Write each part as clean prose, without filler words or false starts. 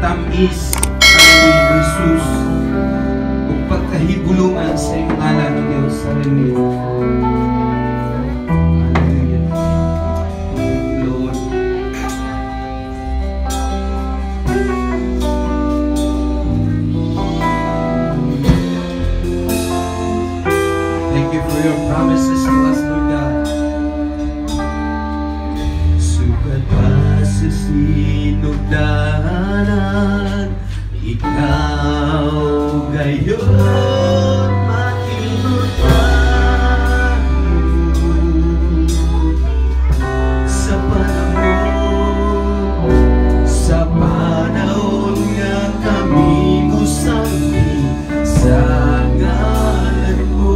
tamis ang Jesus ug pagkahigulungan sa iyong ngalan ng Diyos sa rin. Promises to us, Lord God. Sukat pa sa sinugdanan, ikaw gayon makinutan sa panahon nga kami gusangi sa ngalan mo.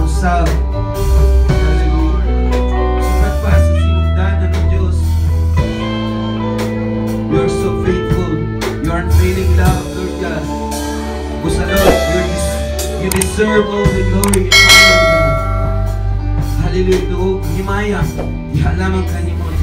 usab. Hallelujah. Sukat pa sa sinugdanan ng Diyos. You are so faithful. You are unfailing love, Lord God. Lord, you deserve all the glory and honor, God. Hallelujah. Himaya. Ihalaman ka ni mo